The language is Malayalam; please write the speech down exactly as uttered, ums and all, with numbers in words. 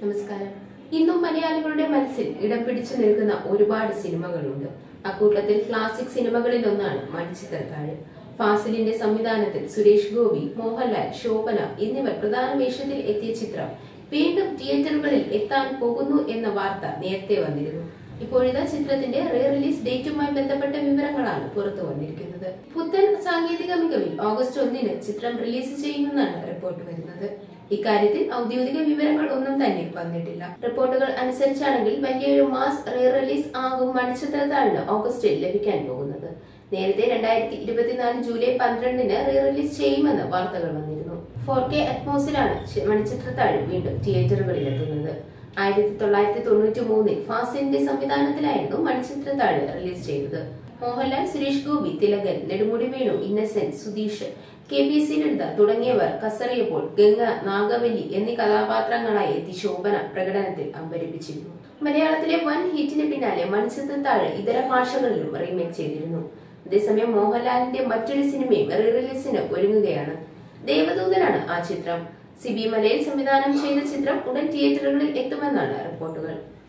നമസ്കാരം. ഇന്നും മലയാളികളുടെ മനസ്സിൽ ഇടം പിടിച്ചു നിൽക്കുന്ന ഒരുപാട് സിനിമകളുണ്ട്. അക്കൂട്ടത്തിൽ ക്ലാസിക് സിനിമകളിൽ ഒന്നാണ് മണിച്ചിത്രത്താഴ്. ഫാസിലിന്റെ സംവിധാനത്തിൽ സുരേഷ് ഗോപി, മോഹൻലാൽ, ശോഭന എന്നിവർ പ്രധാന വേഷത്തിൽ എത്തിയ ചിത്രം വീണ്ടും തിയേറ്ററുകളിൽ എത്താൻ പോകുന്നു എന്ന വാർത്ത നേരത്തെ വന്നിരുന്നു. ഇപ്പോഴിതാ ചിത്രത്തിന്റെ റീ റിലീസ് ഡേറ്റുമായി ബന്ധപ്പെട്ട വിവരങ്ങളാണ് പുറത്തു വന്നിരിക്കുന്നത്. പുത്തൻ സാങ്കേതിക മികവിൽ ഓഗസ്റ്റ് ഒന്നിന് ചിത്രം റിലീസ് ചെയ്യുമെന്നാണ് റിപ്പോർട്ട് വരുന്നത്. ഇക്കാര്യത്തിൽ ഔദ്യോഗിക വിവരങ്ങൾ ഒന്നും തന്നെ വന്നിട്ടില്ല. റിപ്പോർട്ടുകൾ അനുസരിച്ചാണെങ്കിൽ വലിയൊരു മാസ് റീ റിലീസ് ആകും മണിച്ചിത്രത്താഴിന് ഓഗസ്റ്റിൽ ലഭിക്കാൻ പോകുന്നത്. നേരത്തെ രണ്ടായിരത്തി ഇരുപത്തിനാല് ജൂലൈ പന്ത്രണ്ടിന് റീ റിലീസ് ചെയ്യുമെന്ന് വാർത്തകൾ വന്നിരുന്നു. ഫോർ കെ അറ്റ്മോസിലാണ് മണിച്ചിത്രത്താഴ് വീണ്ടും തിയേറ്ററുകളിൽ എത്തുന്നത്. ആയിരത്തി തൊള്ളായിരത്തി തൊണ്ണൂറ്റി മൂന്നിൽ ഫാസിലിന്റെ സംവിധാനത്തിലായിരുന്നു മണിച്ചിത്രത്താഴ് റിലീസ് ചെയ്തത്. Mohanlal, Suresh Gopi, Thilakan, Nedumudi Venu, Innocent, Sudheesh, K P C Lalitha തുടങ്ങിയവർ കസറിയപ്പോൾ ഗംഗ, നാഗവല്ലി എന്നീ കഥാപാത്രങ്ങളായി എത്തി ശോഭന പ്രകടനത്തിൽ അമ്പരിപ്പിച്ചിരുന്നു. മലയാളത്തിലെ വൻ ഹിറ്റിന് പിന്നാലെ മണിച്ചിത്രത്താഴ് ഇതര ഭാഷകളിലും റീമേക്ക് ചെയ്തിരുന്നു. അതേസമയം മോഹൻലാലിന്റെ മറ്റൊരു സിനിമയും റീ റിലീസിന് ഒരുങ്ങുകയാണ്. ദേവദൂതനാണ് ആ ചിത്രം. സിബി മലയിൽ സംവിധാനം ചെയ്ത ചിത്രം ഉടൻ തിയേറ്ററുകളിൽ എത്തുമെന്നാണ് റിപ്പോർട്ടുകൾ.